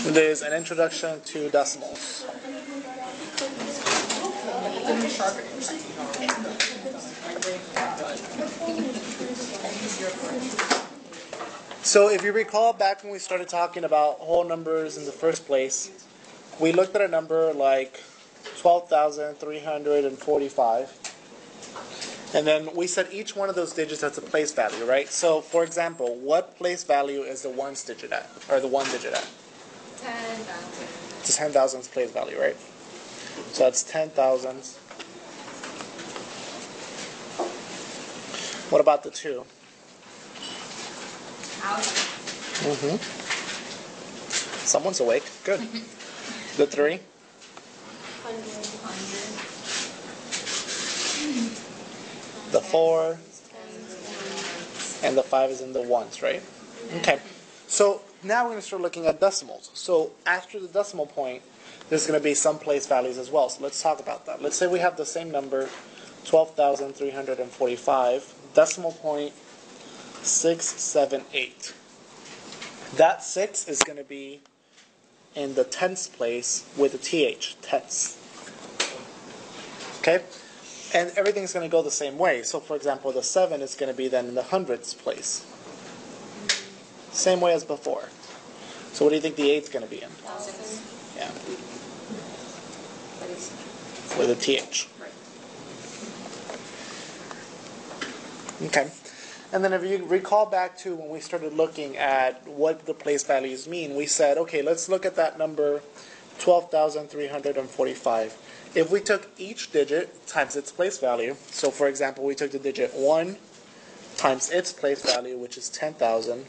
There's an introduction to decimals. So if you recall back when we started talking about whole numbers in the first place, we looked at a number like 12,345. And then we said each one of those digits has a place value, right? So for example, what place value is the ones digit at, or the one digit at? 10,000. It's 10,000's place value, right? So that's 10,000. What about the 2? 1,000. Someone's awake. Good. The 3? 100. The 4? And the 5 is in the ones, right? Okay. So now we're going to start looking at decimals. So after the decimal point, there's going to be some place values as well. So let's talk about that. Let's say we have the same number, 12,345, decimal point 678. That 6 is going to be in the tenths place with a th, tenths. Okay? And everything's going to go the same way. So for example, the 7 is going to be then in the hundredths place. Same way as before. So what do you think the 8 is going to be in? Thousands. Yeah. With a th. Okay. And then if you recall back to when we started looking at what the place values mean, we said, okay, let's look at that number 12,345. If we took each digit times its place value, so for example, we took the digit 1 times its place value, which is 10,000,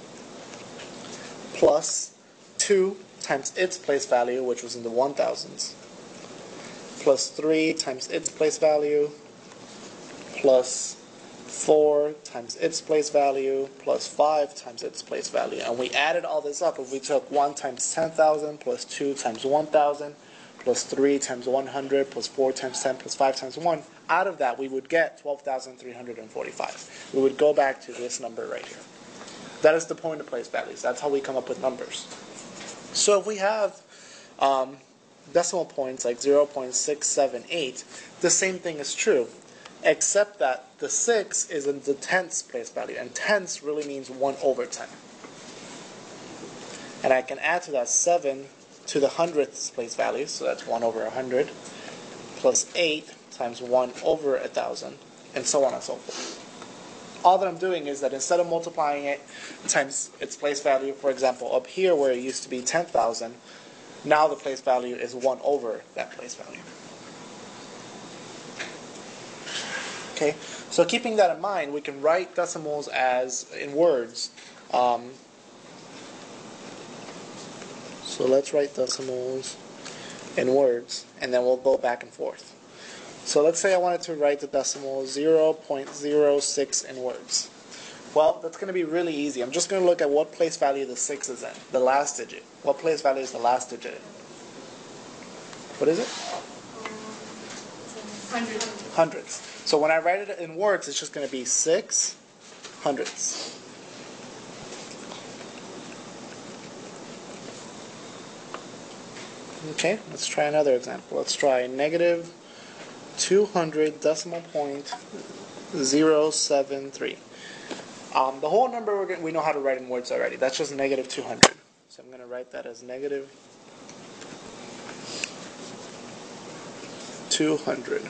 plus 2 times its place value, which was in the 1,000s, plus 3 times its place value, plus 4 times its place value, plus 5 times its place value. And we added all this up. If we took 1 times 10,000, plus 2 times 1,000, plus 3 times 100, plus 4 times 10, plus 5 times 1, out of that we would get 12,345. We would go back to this number right here. That is the point of place values. That's how we come up with numbers. So if we have decimal points like 0.678, the same thing is true, except that the 6 is in the tenths place value, and tenths really means 1 over 10. And I can add to that 7 to the hundredths place value, so that's 1 over 100, plus 8 times 1 over 1,000, and so on and so forth. All that I'm doing is that instead of multiplying it times its place value, for example, up here where it used to be 10,000, now the place value is 1 over that place value. Okay, so keeping that in mind, we can write decimals as in words. So let's write decimals in words, and then we'll go back and forth. So let's say I wanted to write the decimal 0.06 in words. Well, that's going to be really easy. I'm just going to look at what place value the 6 is in, the last digit. What place value is the last digit in? What is it? Hundredths. So when I write it in words, it's just going to be 6 hundredths. Okay, let's try another example. Let's try negative 200 decimal point 073. The whole number we know how to write in words already. That's just negative 200. So I'm going to write that as negative 200.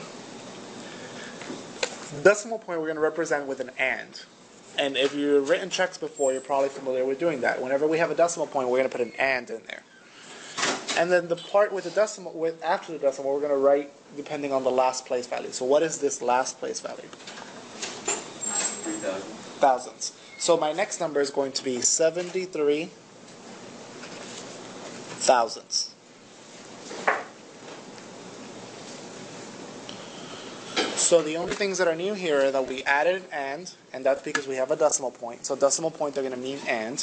Decimal point we're going to represent with an and. And if you've written checks before, you're probably familiar with doing that. Whenever we have a decimal point, we're going to put an and in there. And then the part with the decimal, after the decimal, we're going to write depending on the last place value. So what is this last place value? 3,000. Thousands. So my next number is going to be 73 thousandths. So the only things that are new here are that we added an and that's because we have a decimal point. So decimal point are going to mean and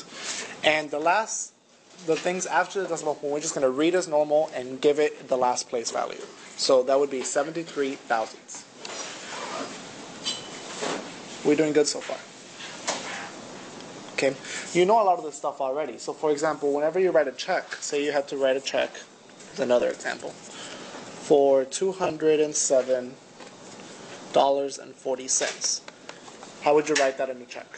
the things after the decimal point, we're just going to read as normal and give it the last place value. So that would be 73 thousandths. We're doing good so far. Okay, you know a lot of this stuff already. So for example, whenever you write a check, say you had to write a check, another example, for $207.40. How would you write that in the check?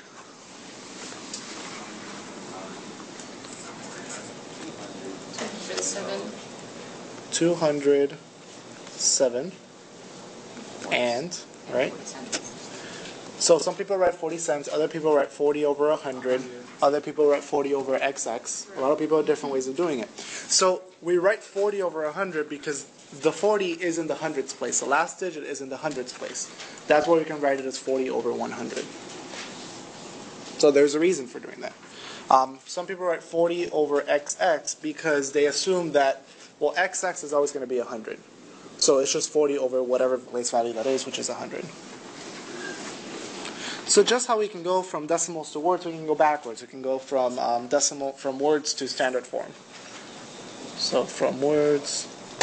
$207 and, right? So some people write 40 cents, other people write 40 over 100, other people write 40 over XX. A lot of people have different ways of doing it. So we write 40 over 100 because the 40 is in the hundreds place. The last digit is in the hundreds place. That's why we can write it as 40 over 100. So there's a reason for doing that. Some people write 40 over XX because they assume that, well, XX is always going to be 100. So it's just 40 over whatever place value that is, which is 100. So just how we can go from decimals to words, we can go backwards. We can go from from words to standard form. So from words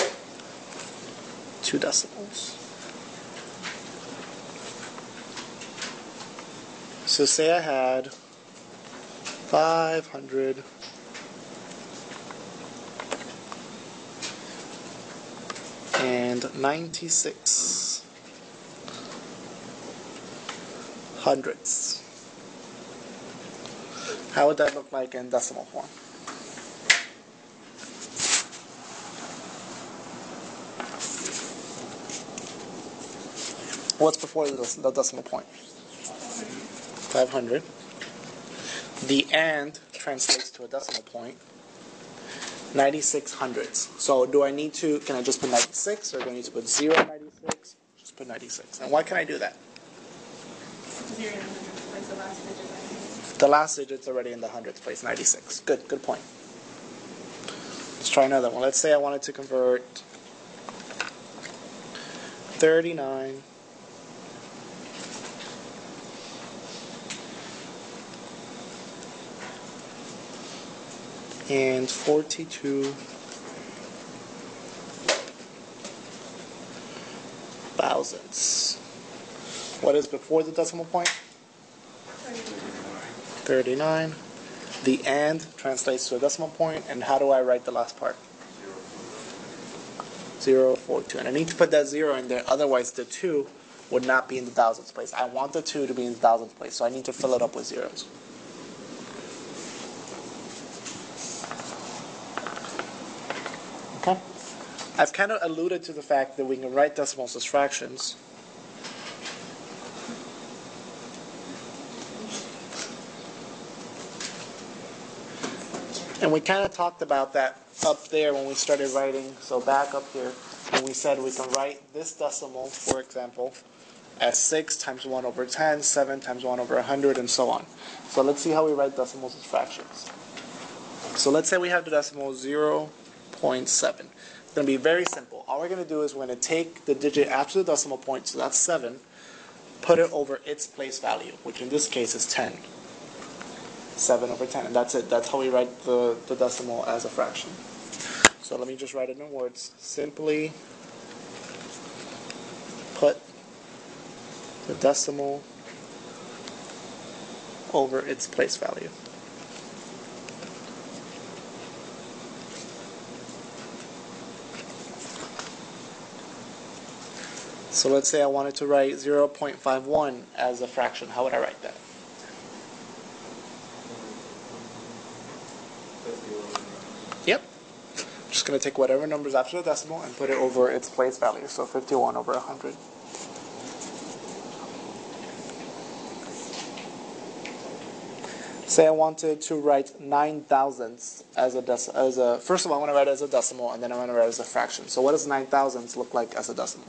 to decimals. So say I had 500 and 96 hundredths. How would that look like in decimal form? What's before the decimal point? 500. The and translates to a decimal point. 96 hundredths. So do I need to, can I just put 96 or do I need to put 0.96? Just put 96. And why can I do that? The last digit's already in the hundredths place, 96. Good point. Let's try another one. Let's say I wanted to convert 39 and 42 thousandths. What is before the decimal point? 39. The and translates to a decimal point, and how do I write the last part? 0.42. And I need to put that 0 in there, otherwise the 2 would not be in the thousandths place. I want the 2 to be in the thousandths place, so I need to fill it up with zeros. Okay? I've kind of alluded to the fact that we can write decimals as fractions. And we kind of talked about that up there when we started writing. So back up here, when we said we can write this decimal, for example, as 6 times 1 over 10, 7 times 1 over 100, and so on. So let's see how we write decimals as fractions. So let's say we have the decimal 0.7. It's going to be very simple. All we're going to do is we're going to take the digit after the decimal point, so that's 7, put it over its place value, which in this case is 10. 7 over 10, and that's it. That's how we write the decimal as a fraction. So let me just write it in words. Simply put the decimal over its place value. So let's say I wanted to write 0.51 as a fraction. How would I write that? Yep. I'm just going to take whatever number's after the decimal and put it over its place value. So 51 over 100. Say I wanted to write 9 thousandths as a first of all I want to write it as a decimal, and then I want to write it as a fraction. So what does 9 thousandths look like as a decimal?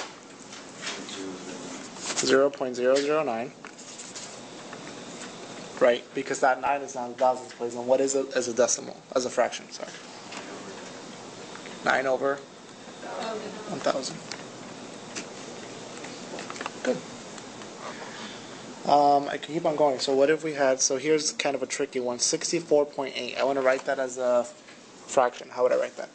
0.009. Right, because that 9 is not in the thousandths place. And what is it as a decimal? As a fraction, sorry. 9 over 1,000. Good. I can keep on going. So what if we had, so here's kind of a tricky one, 64.8. I want to write that as a fraction. How would I write that?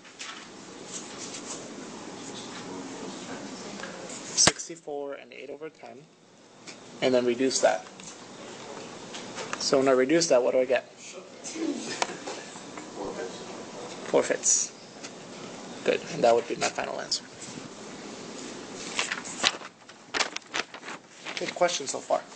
64 and 8 over 10. And then reduce that. So when I reduce that, what do I get? 4/5. 4/5. Good, and that would be my final answer. Good question so far.